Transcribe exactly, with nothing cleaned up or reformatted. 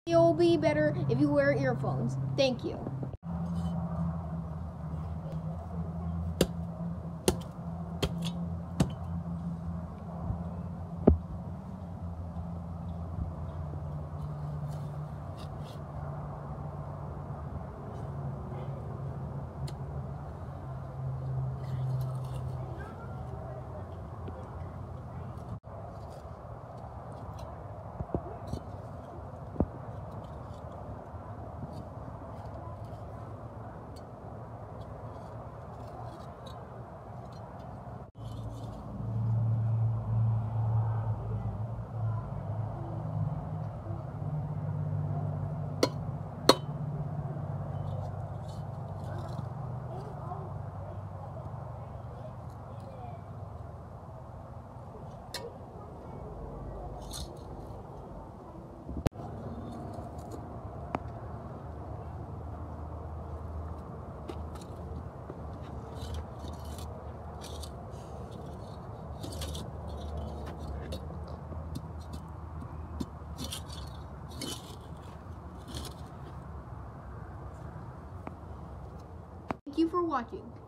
It will be better if you wear earphones. Thank you. Thank you for watching.